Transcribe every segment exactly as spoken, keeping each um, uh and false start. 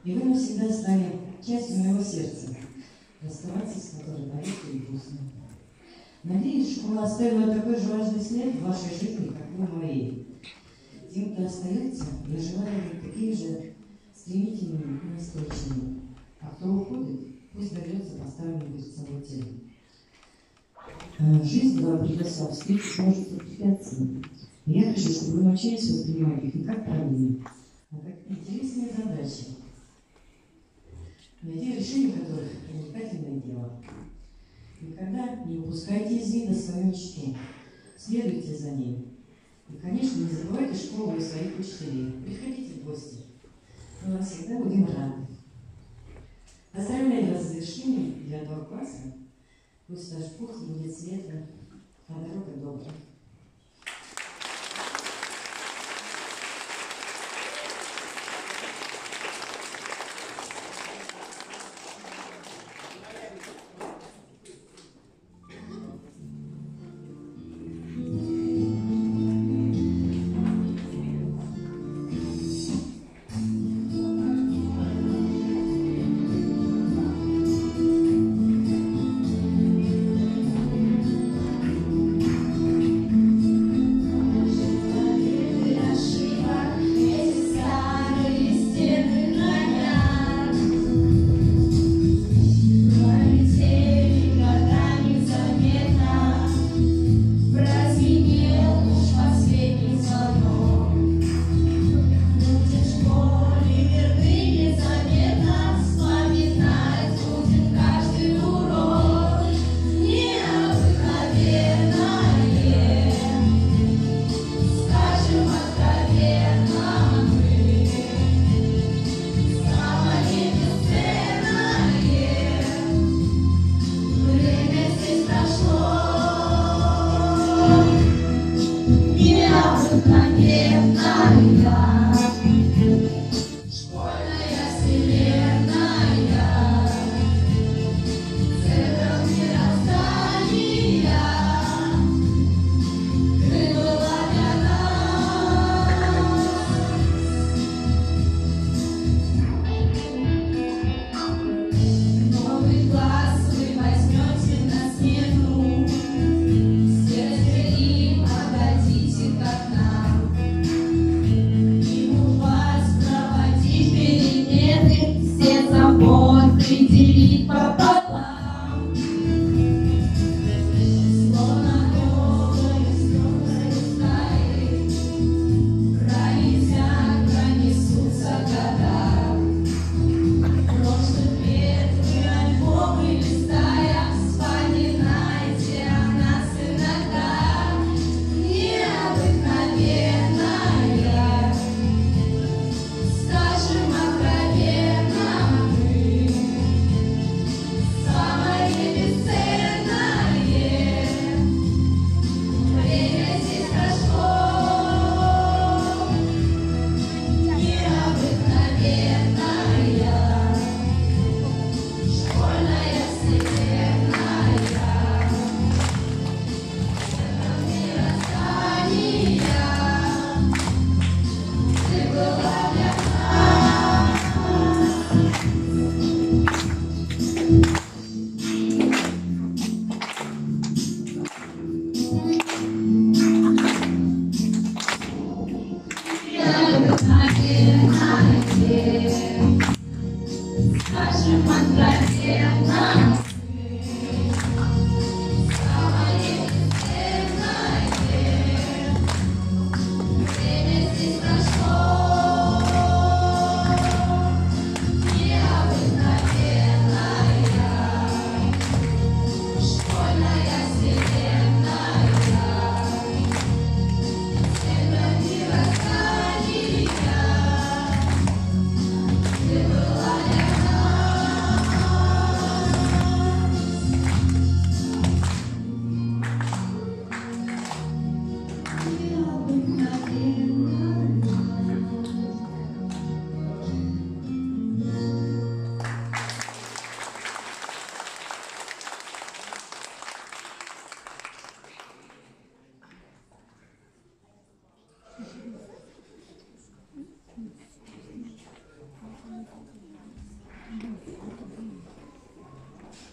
И вы навсегда стали частью моего сердца, расставаться с которой горячо и грустно. Надеюсь, школа оставила такой же важный след в вашей жизни, как и в моей. Тем, кто остается, я желаю быть такими же стремительными и настойчивыми. А кто уходит, пусть добьется поставленной перед собой цели. Жизнь вам придется встретить множество препятствий. Я хочу, чтобы вы научились воспринимать их не как проблемы, а как интересные задачи, найти решение которых увлекательное дело. Никогда не упускайте из вида свою мечту, следуйте за ней. И, конечно, не забывайте школу и своих учителей. Приходите в гости. Мы вам всегда будем рады. Поздравляю вас с завершением девятого класса. Пусть ваш путь будет светлым, а дорога добрая.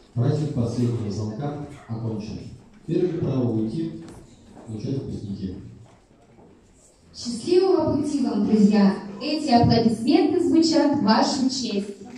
Праздник последнего звонка окончен. Теперь право уйти, получать выпускники. Счастливого пути вам, друзья! Эти аплодисменты звучат в вашу честь.